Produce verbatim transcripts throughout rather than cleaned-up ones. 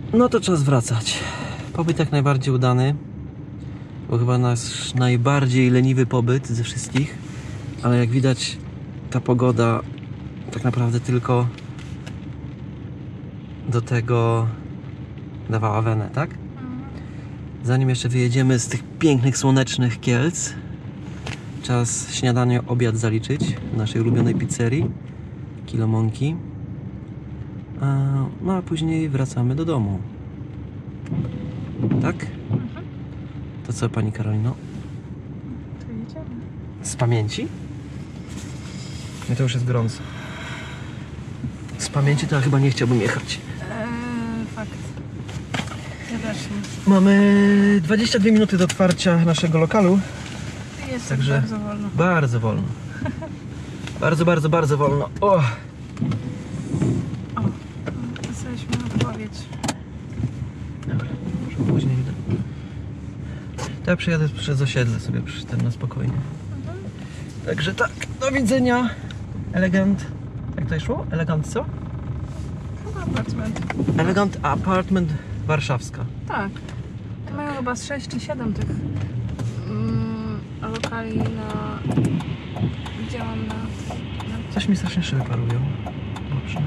No to czas wracać. Pobyt jak najbardziej udany. Bo chyba nasz najbardziej leniwy pobyt ze wszystkich. Ale jak widać, ta pogoda tak naprawdę tylko do tego dawała wenę, tak? Zanim jeszcze wyjedziemy z tych pięknych, słonecznych Kielc, czas śniadanie, obiad zaliczyć w naszej ulubionej pizzerii Kilomonki. No a później wracamy do domu. Tak? To co, pani Karolino? To jedziemy. Z pamięci? No to już jest gorąco. Z pamięci to ja chyba nie chciałbym jechać. Eee, fakt. Ja też nie. Mamy dwadzieścia dwie minuty do otwarcia naszego lokalu. Jest Także bardzo wolno. Bardzo wolno. Bardzo, bardzo, bardzo wolno. O! O, pisaliśmy odpowiedź. Dobra, może później idę. To ja przejadę przez osiedle sobie przy tym na spokojnie. Mhm. Także tak, do widzenia. Elegant. Jak to szło? Elegant co? Chyba apartment. Elegant Apartment Warszawska. Tak. To mają chyba z sześć czy siedem tych mm, lokali na... Widziałam na... na... Coś mi strasznie szyby parują. Dobrze.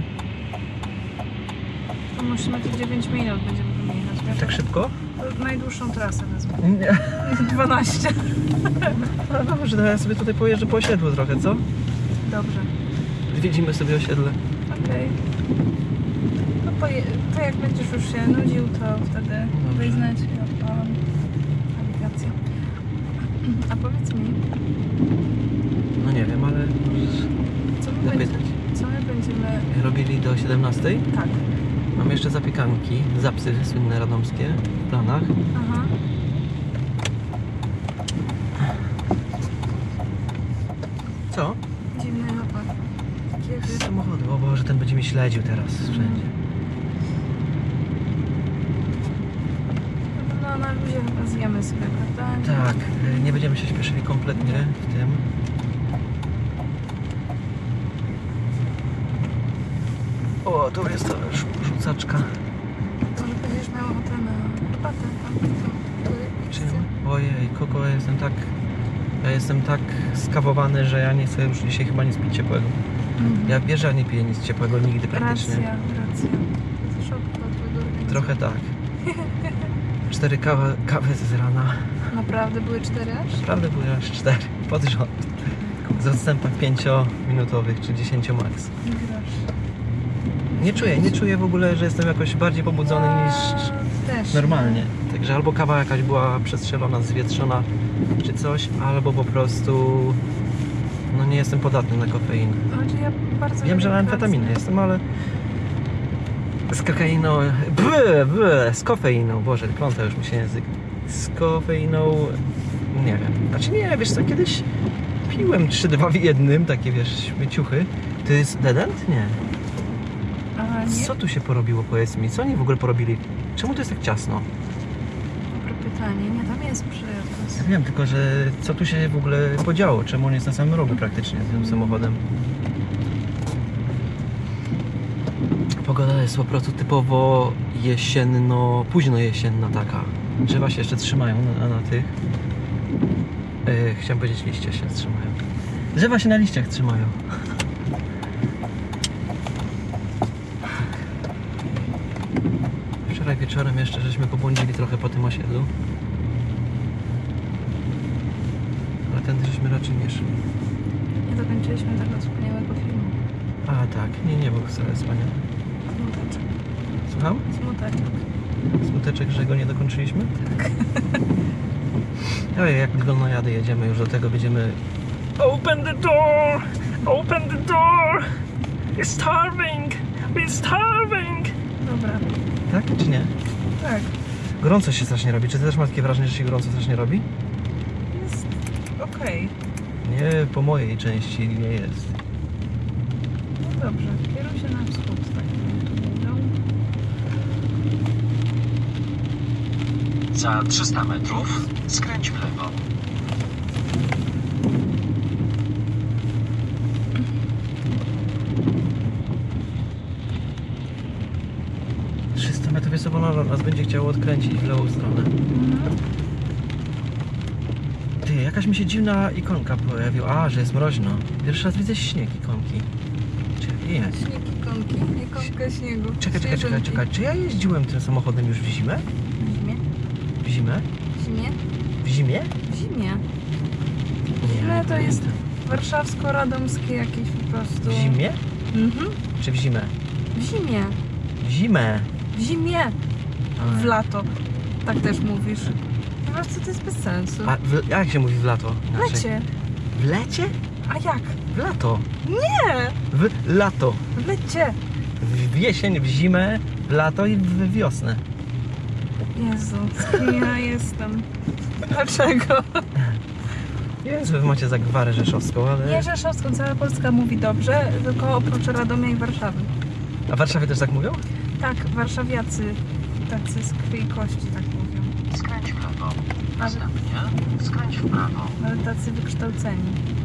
To musimy tu dziewięć minut będziemy wymieniać. Wiesz? Tak szybko? Najdłuższą trasę wezmę. Nie. dwanaście. Ale dobrze, to ja sobie tutaj pojeżdżę po osiedlu trochę, co? Dobrze. Zwiedzimy sobie osiedle. Okej. No poje... to jak będziesz już się nudził, to wtedy daj znać i odpalam nawigację. A powiedz mi, No nie wiem, ale co my, będzie... zapytać. co my będziemy... Robili do siedemnastej? Tak. Mam jeszcze zapiekanki, zapsy słynne radomskie w planach. Aha. Co? Dziwny napad. Kiedy? Samochody. O Boże, ten będzie mi śledził teraz wszędzie. No na luzie chyba zjemy sobie, prawda? Tak, nie będziemy się śpieszyli kompletnie w tym. O, tu jest ta rzu- rzucaczka. Może będziesz miał ochotę na herbatę. Czym? Ojej, kogo ja jestem tak... Ja jestem tak skawowany, że ja nie chcę już dzisiaj chyba nic pić ciepłego. Mhm. Ja wiesz, że ja nie piję nic ciepłego nigdy praktycznie. Racja, racja. Szok dla twojego organizmu. Trochę tak. Cztery kawy, kawy z rana. Naprawdę były cztery aż? Naprawdę były aż cztery pod rząd. Z odstępach pięciominutowych czy dziesięciu max. Nie grasz. Nie czuję, nie czuję w ogóle, że jestem jakoś bardziej pobudzony niż Też. normalnie. Także albo kawa jakaś była przestrzelona, zwietrzona czy coś, albo po prostu no nie jestem podatny na kofeinę. Znaczy ja bardzo Wiem, że na lubię amfetaminę pracę. jestem, ale z kokainą... Bły, bły, z kofeiną, Boże, pląta już mi się język. Z kofeiną... Nie wiem. Znaczy nie, wiesz co, kiedyś piłem trzy dwa w jednym, takie wiesz, śmieciuchy. To jest dedent? Nie. A nie? Co tu się porobiło, powiedz mi? Co oni w ogóle porobili? Czemu to jest tak ciasno? Dobre pytanie. Nie, tam jest Ja przejazd. wiem, tylko że co tu się w ogóle podziało? Czemu on jest na samym rogu praktycznie z tym samochodem? Pogoda jest po prostu typowo jesienno, późno jesienna taka. Drzewa się jeszcze trzymają na, na tych. Yy, chciałem powiedzieć, liście się trzymają. Drzewa się na liściach trzymają. Wczoraj wieczorem jeszcze żeśmy pobłądzili trochę po tym osiedlu. Ale tędy żeśmy raczej nie szli. Nie dokończyliśmy tego wspaniałego filmu. A tak, nie, nie był wcale wspaniały. Smuteczek. Słucham? Smuteczek. Smuteczek, że go nie dokończyliśmy? Tak. Ojej, jak wolno jadę, jedziemy już do tego, będziemy... Open the door! Open the door! We're starving! We're starving! Dobra. Tak czy nie? Tak. Gorąco się strasznie robi. Czy ty też masz takie wrażenie, że się gorąco strasznie robi? Jest okej. Nie, po mojej części nie jest. No dobrze. Kieruj się na wschód. Tak. Za trzysta metrów skręć w lewo. trzysta sumie to wiesz co, bo ono nas będzie chciało odkręcić w lewą stronę. Mhm. Ty, jakaś mi się dziwna ikonka pojawiła. A, że jest mroźno. Pierwszy raz widzę śnieg ikonki. Czy jest? Śnieg ikonki, ikonka śniegu. Czekaj, czekaj, czekaj, Śnieżynki. czekaj. Czy ja jeździłem tym samochodem już w zimę? W zimie? W zimę? W zimie? W zimie? W zimie. Nie, zimę to nie jest pamiętam. warszawsko-radomskie jakieś po prostu. W zimie? Mhm. Czy w zimę? W zimie. W zimę. W zimie. A, W lato. Tak też mówisz. Po prostu to jest bez sensu. A w, jak się mówi w lato? W Inaczej. lecie. W lecie? A jak? W lato. Nie! W lato. W lecie. W jesień, w zimę, w lato i w wiosnę. Jezu, kim ja jestem? Dlaczego? Nie wiem, że wy macie zagwarę rzeszowską, ale... Nie Rzeszowską, cała Polska mówi dobrze, tylko oprócz Radomia i Warszawy. A w Warszawie też tak mówią? Tak, warszawiacy, tacy z krwi i kości tak mówią. Skręć w lewo. Następnie skręć w prawo. Ale tacy wykształceni.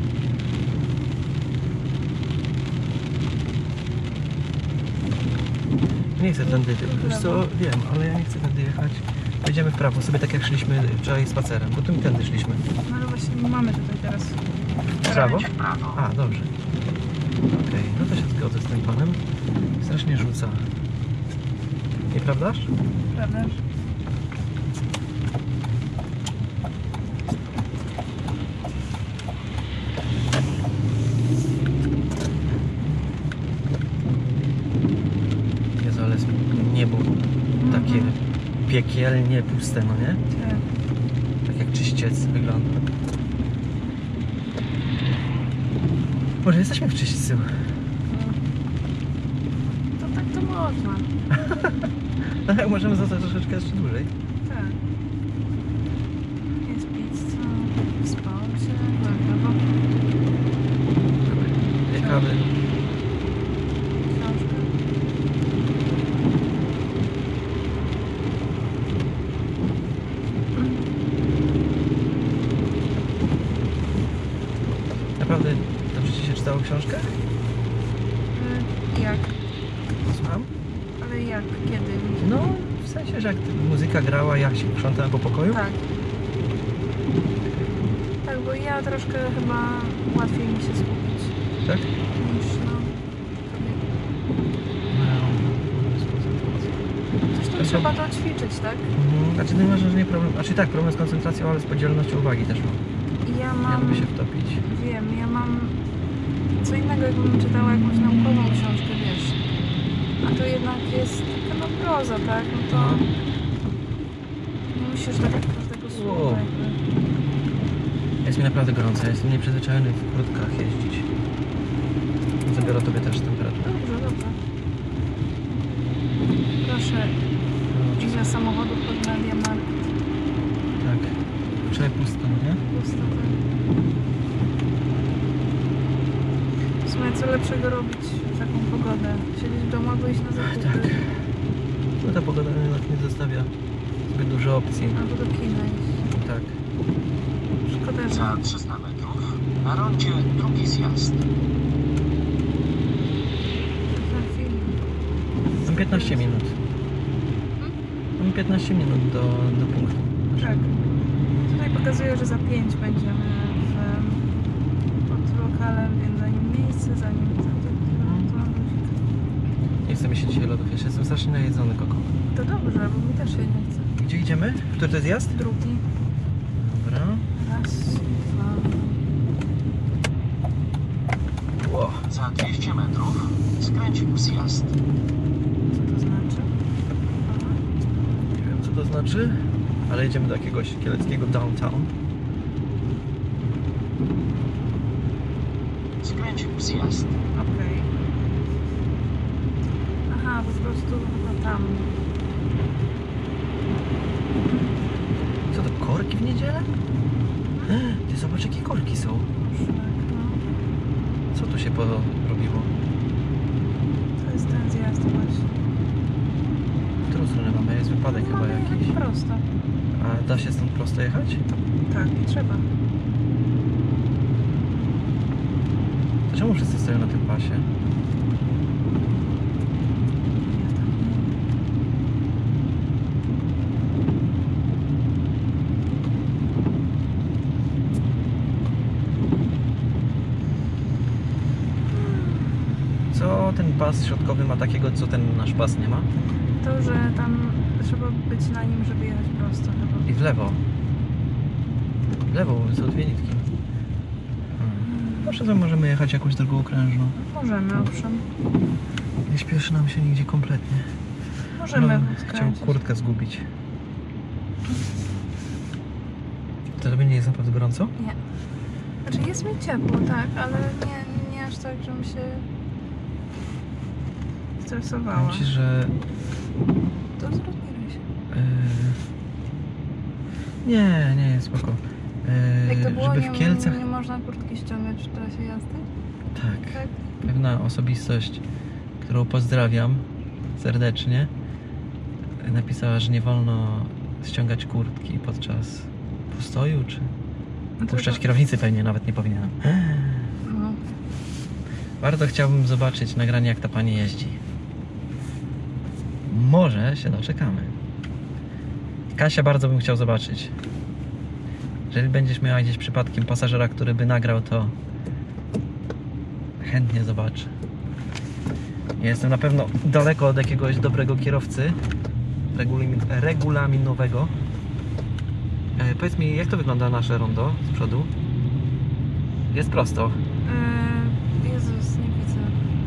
Nie chcę tędy, wiesz co, wiem, ale ja nie chcę tędy jechać. Jedziemy w prawo, sobie tak jak szliśmy wczoraj spacerem, bo tu mi tędy szliśmy. No ale właśnie nie mamy tutaj teraz. W prawo? W prawo. A, dobrze. Okej, no to się zgodzę z tym panem. Strasznie rzuca. Nieprawdaż? Prawda? Jezu, ale jest niebo takie piekielnie puste, no nie? Tak. Tak jak czyściec wygląda. Może jesteśmy w czyśćcu. To tak to można. No jak możemy zostać troszeczkę jeszcze dłużej. Tak. Jest pizza, spał się, no Dwie kawy. książka. Naprawdę dobrze ci się czytało książkę? Y, Jak? Słucham? Ale jak? Kiedy? No, w sensie, że jak muzyka grała, ja się krzątałem po pokoju. Tak. Tak, bo ja troszkę chyba łatwiej mi się skupić Tak? niż no. tobie. Coś tam To trzeba to ćwiczyć, tak? Mhm. Znaczy najważniejszy nie problem, znaczy tak, problem z koncentracją, ale z podzielnością uwagi też mam. I ja Nie mam, lubię się wtopić. wiem, ja mam co innego, jakbym czytała jakąś naukową książkę, wiesz. A to jednak jest taka no proza, tak? No to No. nie musisz tak jak każdego słowa. Wow. jakby. Jest mi naprawdę gorąco, ja jestem nieprzyzwyczajony w kurtkach jeździć. Zabiorę tobie też temperaturę. Dobrze, dobrze. Proszę, ile samochodów pod Media Markt? Tak. Wczoraj pusto, no nie? Pusto, tak. W sumie co lepszego robić w taką pogodę? Siedzieć w domu albo iść na zakupy? Tak. No ta pogoda jednak nie zostawia zbyt dużo opcji. Albo do kina iść. Tak. Szkoda, że... Za trzysta metrów na rondzie drugi zjazd. Za film. Mam piętnaście minut. Mam piętnaście minut do, do punktu. Tak. Tutaj pokazuje, że za pięć będziemy w, pod lokalem, więc zanim miejsce, zanim to, to, to, to, Nie chce mi się dzisiaj lodów, jeszcze jestem strasznie najedzony koko. to dobrze, bo mi też się nie chce. Gdzie idziemy? Który to jest zjazd? Drugi. Dobra. Raz, dwa. Ło. Za dwieście metrów skręć w zjazd. Co to znaczy? Aha. Nie wiem co to znaczy, ale jedziemy do jakiegoś kieleckiego downtown. Skręć w zjazd. Okej. Aha, po prostu chyba tam. Co to, korki w niedzielę? Ty zobacz jakie korki są. Szlak, no. Co tu się porobiło? To jest ten zjazd właśnie. W którą stronę mamy? Jest wypadek chyba Mamy jechać jakiś. prosto. A da się stąd prosto jechać? Tak, nie trzeba. To czemu wszyscy stoją na tym pasie? Ja tam nie. pas środkowy ma takiego, co ten nasz pas nie ma? To, że tam trzeba być na nim, żeby jechać prosto chyba. I w lewo. W lewo, są dwie nitki. Hmm. Może to możemy jechać jakąś drogą okrężną. Możemy, owszem. Nie śpieszy nam się nigdzie kompletnie. Możemy No, skręcić. chciałem kurtkę zgubić. To tobie nie jest naprawdę gorąco? Nie. Znaczy jest mi ciepło, tak, ale nie, nie aż tak, żebym się stresowała. Powiem ci, że... To zrozumieli się. Yy... Nie, nie, jest spoko. Yy, Jak to było, żeby nie, w Kielcach... nie można kurtki ściągać w trasie jazdy? Tak. Tak. Pewna osobistość, którą pozdrawiam serdecznie, napisała, że nie wolno ściągać kurtki podczas postoju, czy No to puszczać to- kierownicy pewnie nawet nie powinienem. No. Bardzo chciałbym zobaczyć nagranie, jak ta pani jeździ. Może się doczekamy. Kasia, bardzo bym chciał zobaczyć. Jeżeli będziesz miała gdzieś przypadkiem pasażera, który by nagrał, to chętnie zobaczę. Ja jestem na pewno daleko od jakiegoś dobrego kierowcy regulamin, regulaminowego. E, powiedz mi, jak to wygląda nasze rondo z przodu? Jest prosto. Yy, Jezus, nie widzę.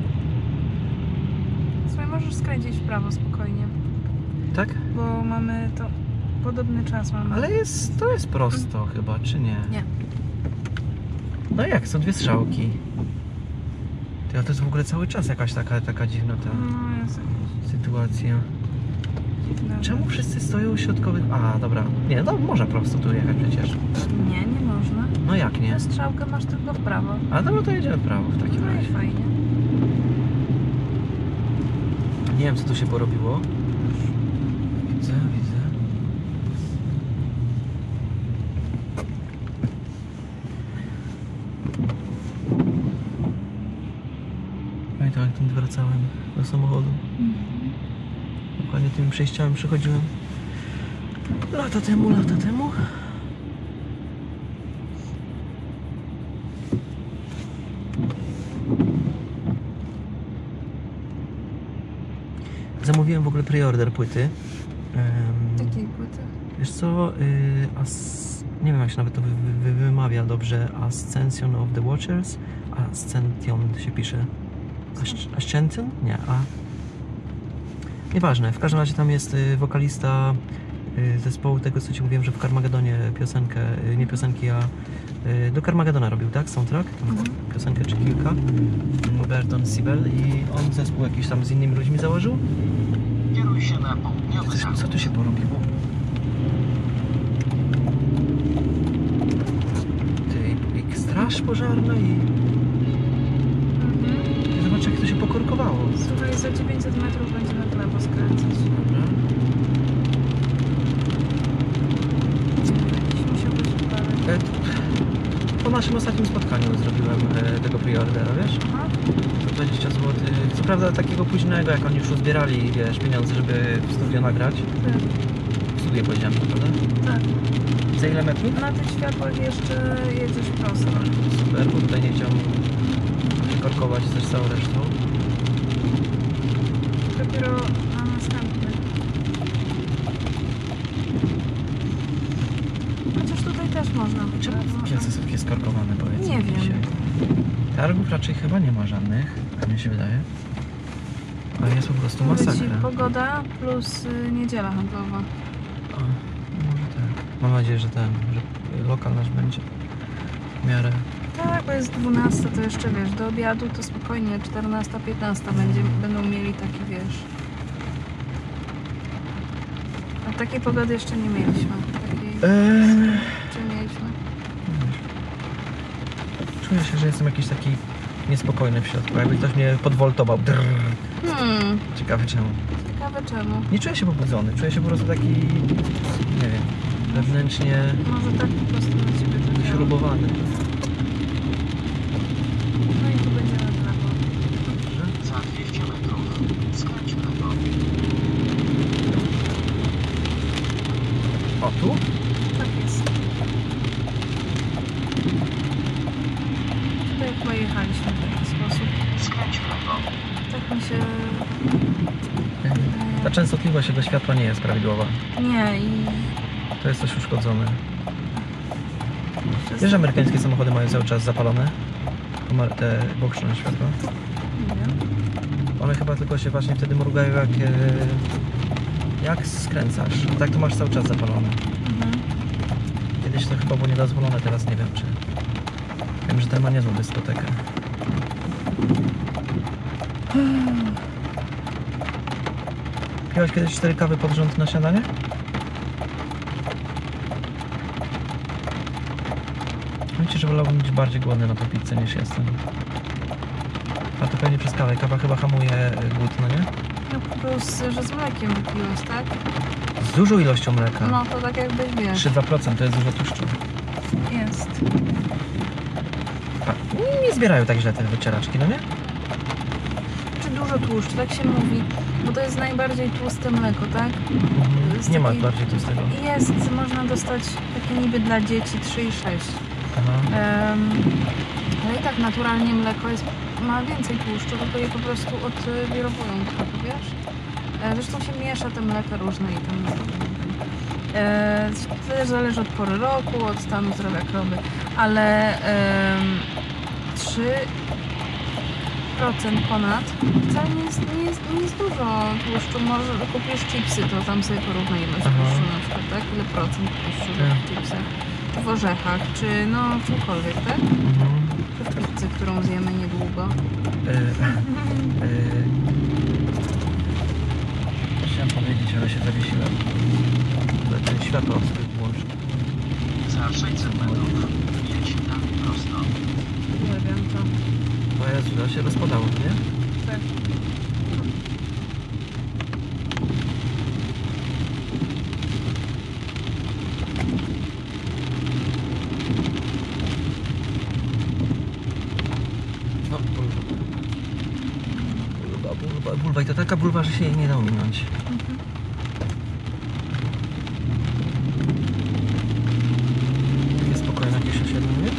Słuchaj, możesz skręcić w prawo spokojnie, Tak? bo mamy to... Podobny czas mamy. Ale jest, to jest prosto chyba, czy nie? Nie. No jak, są dwie strzałki. Ty, a to jest w ogóle cały czas jakaś taka, taka dziwna ta No, jest jakieś sytuacja. dziwne. Czemu wszyscy stoją w środkowych... A, dobra. Nie, no można prosto tu jechać przecież. Nie, nie można. No jak nie? Na strzałkę masz tylko w prawo. A dobra, to jedziemy w prawo w takim No i razie. fajnie. Nie wiem, co tu się porobiło. Widzę, widzę. Pamiętam, jak tym wracałem do samochodu. Dokładnie tymi przejściami przechodziłem lata temu, lata temu. Zamówiłem w ogóle preorder płyty. Em, Takiej płyty. Wiesz co, y, as, nie wiem jak się nawet to wy, wy, wymawia dobrze, Ascension of the Watchers, Ascension się pisze, Asc- Ascension? Nie, a... Nieważne, w każdym razie tam jest y, wokalista y, zespołu tego, co Ci mówiłem, że w Carmagedonie piosenkę, y, nie piosenki, a y, do Carmagedona robił, tak? Soundtrack? Tam Mhm. piosenkę czy kilka. Berton Sibel i on zespół jakiś tam z innymi ludźmi założył. Kieruj się na południowy Coś, zachód. co tu się porobiło? Ty, i, i straż pożarna i... Mhm. Zobacz, jak to się pokorkowało. Słuchaj, za dziewięćset metrów będziemy w lewo skręcać. Dobra. Jakiś musiał być uprawy. E, Po naszym ostatnim spotkaniu zrobiłem e, tego preordera, wiesz? Aha. To dwadzieścia złotych. Co prawda takiego późnego, jak oni już uzbierali, wiesz, pieniądze, żeby w studio nagrać. Tak. W studio powiedziałem, prawda? Tak. Za ile metrów? Na tych światłach jeszcze jedziesz prosto. Super, bo tutaj nie chciałem korkować też całą resztą. Dopiero na następny. Chociaż tutaj też można. Czemu Można- piece są takie skorkowane, powiedz Nie mi wiem. dzisiaj? Targów raczej chyba nie ma żadnych, tak mi się wydaje. Ale jest po prostu Mówię ci, masakra. pogoda plus y, niedziela handlowa. O, może tak. Mam nadzieję, że ten, że lokal nasz będzie w miarę. Tak, bo jest dwunasta, to jeszcze wiesz, do obiadu to spokojnie czternasta, piętnasta będzie, będą mieli taki, wiesz. A takiej pogody jeszcze nie mieliśmy. Takiej, Eee, czy mieliśmy? czuję się, że jestem jakiś taki niespokojny w środku, jakby ktoś mnie podwoltował. Drrr. Hmm, Ciekawe czemu. ciekawe czemu. Nie czuję się pobudzony, czuję się po prostu taki, nie wiem, wewnętrznie Może tak po prostu na ciebie to działa. śrubowany. No i tu będziemy w lewo. Dobrze. Za dwieście metrów skręć w lewo. O, tu? Tak jest. Tutaj jak pojechaliśmy w taki sposób. Skręć w lewo. Tak mi e, Ta częstotliwość jego światła nie jest prawidłowa. nie i... To jest coś uszkodzone. to jest- Wiesz, że amerykańskie samochody mają cały czas zapalone? Pomar- Te boczne światła. Nie wiem. One chyba tylko się właśnie wtedy mrugają jak, e, jak skręcasz. A tak to masz cały czas zapalone. Mhm. Kiedyś to chyba było niedozwolone, teraz nie wiem czy... Wiem, że ten ma niezłą dyskotekę. Piłaś kiedyś cztery kawy pod rząd na śniadanie? Myślę, że wolałbym być bardziej głodny na tą pizzę niż jestem. A to pewnie przez kawę. Kawa chyba hamuje głód, no nie? No plus, że z mlekiem wypiłeś, tak? Z dużą ilością mleka. No to tak jakbyś wiesz. trzy do dwóch procent to jest dużo tłuszczu. Jest. A, nie zbierają tak źle te wycieraczki, no nie? Czy dużo tłuszczu, tak się mówi. Bo to jest najbardziej tłuste mleko, tak? Mhm. Z Nie ma takiej- bardziej tłustego. Jest, można dostać takie niby dla dzieci trzy i sześć. Aha. Em, ale i tak naturalnie mleko jest, ma więcej tłuszczu, tylko je po prostu odwirowują trochę, wiesz? E, Zresztą się miesza te mleka różne i tam... E, to też zależy od pory roku, od stanu zdrowia krowy, ale em, trzy procent ponad wcale nie jest, nie, jest, nie jest dużo tłuszczu. Może kupisz chipsy, to tam sobie porównaj ilość Aha. tłuszczu na przykład, tak? Ile procent tłuszczu Tak. w chipsach, czy w orzechach, czy no w czymkolwiek, tak? Mhm. Czy w pizzy, którą zjemy niedługo. E, e, Chciałem powiedzieć, ale się zawiesiłem. Ale ten światło sobie włączy. Za sześćset metrów jedź dalej prosto. Nie wiem, to... O Jezu, to się rozpadało, nie? Tak. No, bulwa. Bulwa, bulwa, bulwa. I to taka bulwa, że się jej nie da ominąć. Jest spokojne jakieś osiedle, nie?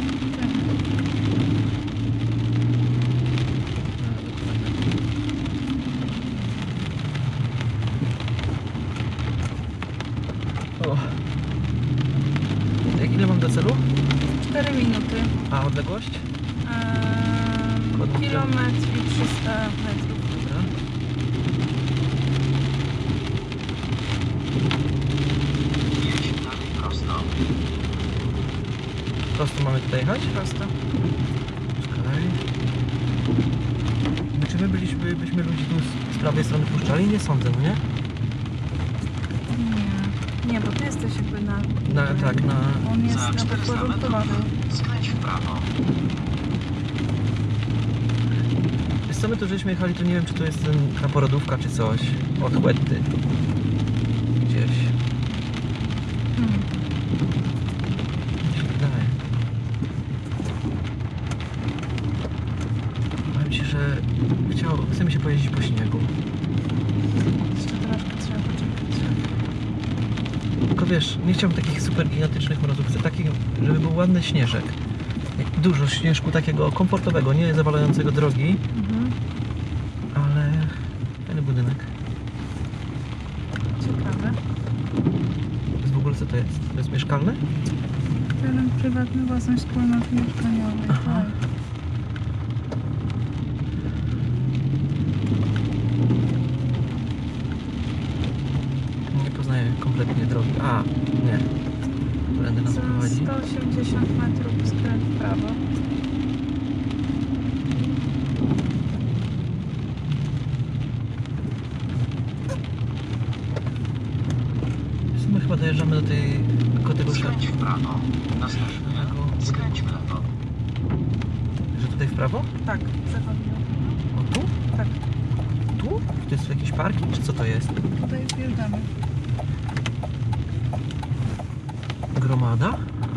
O. Jak ile mam do celu? cztery minuty. A odległość? Ehm, kilometr i trzysta metrów. Dobra. Jedź dalej prosto. Prosto mamy tutaj jechać? Prosto. Czekaj. No czy my byliśmy, byśmy ludzi tu z, z prawej strony puszczali? Nie sądzę, no nie? Nie. Nie, bo ty jesteś jakby na... Na, tak, na... On jest Za na czterysta podporządkowany. metrów skręć w prawo. Wiesz co, my tu żeśmy jechali, to nie wiem, czy to jest ten, ta porodówka, czy coś. Od Huetty. Gdzieś. Hmm. Mi się wydaje. Powiem ci, że chciał, chce mi się pojeździć po śniegu. Jeszcze troszkę trzeba poczekać. Tylko wiesz, nie chciałbym takich super gigantycznych mrozów. Chcę takich, żeby był ładny śnieżek. Dużo śnieżku takiego komfortowego, nie zawalającego drogi, Mhm. ale fajny budynek. Ciekawe. To jest w ogóle co to jest? To jest mieszkalne? Teren prywatny, własność wspólnoty mieszkaniowej. Aha. Tak. Nie poznaję kompletnie drogi. A, nie. Będę nas Za prowadzi. sto osiemdziesiąt metrów skręt w prawo. My chyba dojeżdżamy do tej kotego Skręć w prawo. Następnie szarpnego. skręć w lewo. Że tutaj w prawo? Tak, zachodnio. O tu? Tak, Tu? To jest jakiś parking, czy co to jest? tutaj wjeżdżamy. Gromada?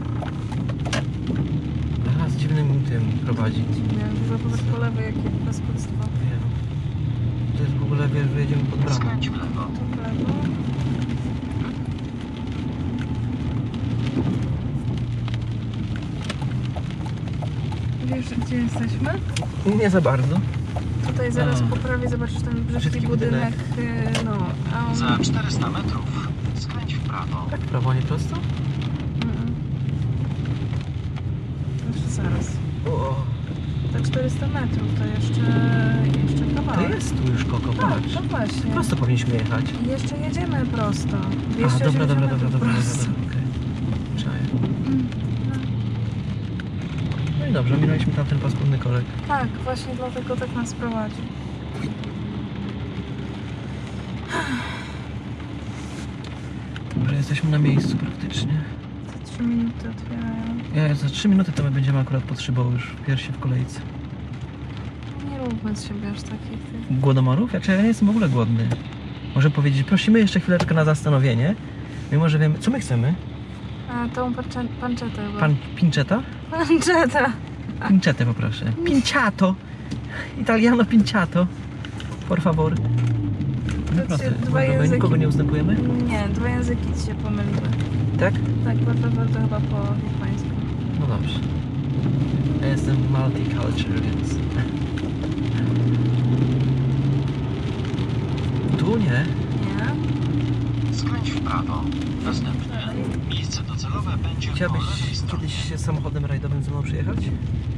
Aha, z dziwnym tym prowadzi. Dziwnie, zobacz po lewej jakie bezpoctwo. Wiem. To jest w ogóle, wiesz, wyjedziemy pod bramą. Skręć w lewo. Tu w lewo. Wiesz, gdzie jesteśmy? Nie za bardzo. To tutaj zaraz A. po prawej zobaczysz ten brzydki Brzydki budynek. y, No, a on... Za czterysta metrów skręć w prawo. Tak w prawo, a nie prosto? Mm. Jeszcze zaraz. O, Te czterysta metrów to jeszcze, jeszcze to kawałek. jest tu już Koko, Tak, patrz. to właśnie. Prosto powinniśmy jechać. I jeszcze jedziemy prosto. A, dwieście dobra, dobra, osiemdziesiąt dobra, dobra, dobra, prosto. dobra, okej. Czaję. Mm, no. No i dobrze, minęliśmy tamten paskudny korek. Tak, właśnie dlatego tak nas prowadzi. Może jesteśmy na miejscu praktycznie. Te trzy minuty otwierają. Ja za trzy minuty to my będziemy akurat pod szybą już pierwsi w kolejce. Nie róbmy z siebie aż takich tych. Głodomorów? Jak ja nie jestem w ogóle głodny. Może powiedzieć, prosimy jeszcze chwileczkę na zastanowienie. Mimo, że wiemy, co my chcemy? A tą parcze, panczetę chyba. Pan Pinchetta? Panczetę. Pincetę poproszę. Pinciato! Italiano pinciato. Por favor. No To proszę, się dwa my języki- nikogo nie ustępujemy? Nie, dwa języki ci się pomyliły. Tak? Tak, bardzo, bardzo chyba po hiszpańsku. No dobrze. Ja jestem multicultural, więc... Tu nie. Nie? Skręć w prawo. Następnie miejsce docelowe będzie po lewej Chciałabyś stronie. kiedyś się samochodem rajdowym ze mną przyjechać? Eee,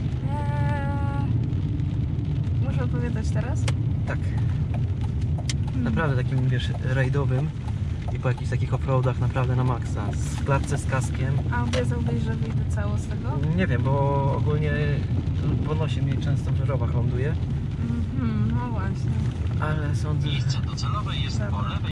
muszę opowiadać teraz? Tak. Naprawdę takim, wiesz, rajdowym i po jakichś takich offroadach naprawdę na maksa. W klatce z kaskiem. A obiecałbyś, że wyjdę cało z tego? Nie wiem, bo ogólnie ponosi mnie często w żarowach ląduje, Mhm, no właśnie. ale sądzę, że... Miejsce docelowe jest po lewej